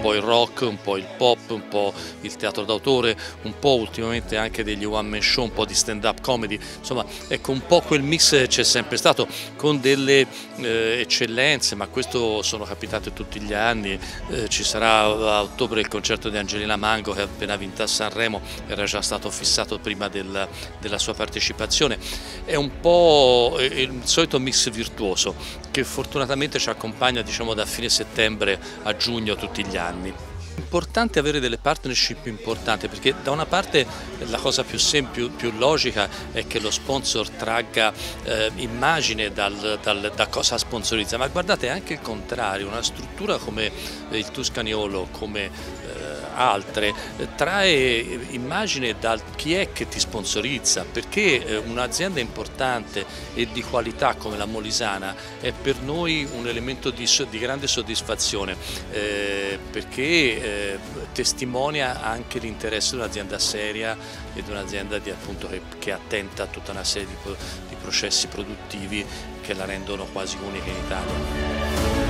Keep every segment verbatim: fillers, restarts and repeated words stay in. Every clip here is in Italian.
po' il rock, un po' il pop, un po' il teatro d'autore, un po' ultimamente anche degli one man show, un po' di stand up comedy, insomma ecco un po' quel mix c'è sempre stato con delle eh, eccellenze, ma questo sono capitate tutti gli anni. Eh, ci sarà a ottobre il concerto di Angelina Mango che ha appena vinto a Sanremo, era già stato fissato prima del, della sua partecipazione. È un po' il solito mix virtuoso che fortunatamente ci accompagna, diciamo, da fine settembre a giugno tutti gli anni. È importante avere delle partnership importanti, perché da una parte la cosa più semplice, più logica è che lo sponsor tragga eh, immagine dal, dal, da cosa sponsorizza, ma guardate anche il contrario, una struttura come il Tuscaniolo, come eh, altre, eh, trae immagine da chi è che ti sponsorizza, perché eh, un'azienda importante e di qualità come la Molisana è per noi un elemento di, di grande soddisfazione, eh, perché eh, testimonia anche l'interesse di un'azienda seria e di un'azienda che, che è attenta a tutta una serie di, di processi produttivi che la rendono quasi unica in Italia.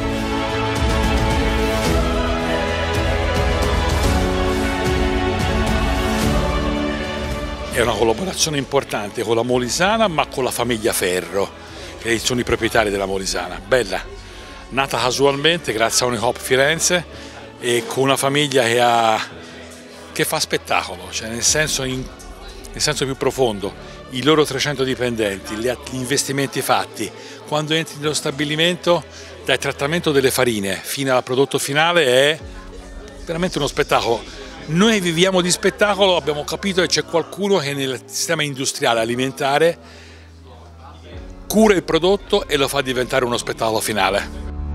È una collaborazione importante con la Molisana, ma con la famiglia Ferro, che sono i proprietari della Molisana. Bella, nata casualmente grazie a Unicoop Firenze e con una famiglia che, ha, che fa spettacolo, cioè nel senso, in, nel senso più profondo. I loro trecento dipendenti, gli investimenti fatti, quando entri nello stabilimento, dal trattamento delle farine fino al prodotto finale, è veramente uno spettacolo. Noi viviamo di spettacolo, abbiamo capito che c'è qualcuno che nel sistema industriale alimentare cura il prodotto e lo fa diventare uno spettacolo finale.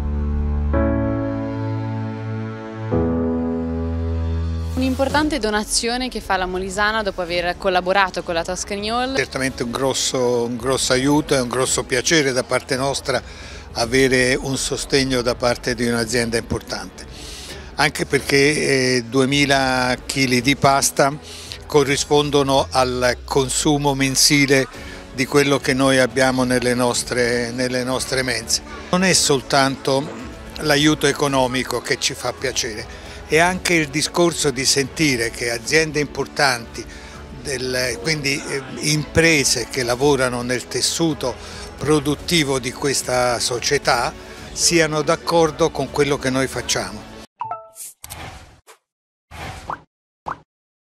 Un'importante donazione che fa la Molisana dopo aver collaborato con la Tuscaniol. Certamente un grosso, un grosso aiuto e un grosso piacere da parte nostra avere un sostegno da parte di un'azienda importante. Anche perché eh, duemila chili di pasta corrispondono al consumo mensile di quello che noi abbiamo nelle nostre, nelle nostre mense. Non è soltanto l'aiuto economico che ci fa piacere, è anche il discorso di sentire che aziende importanti, del, quindi eh, imprese che lavorano nel tessuto produttivo di questa società, siano d'accordo con quello che noi facciamo.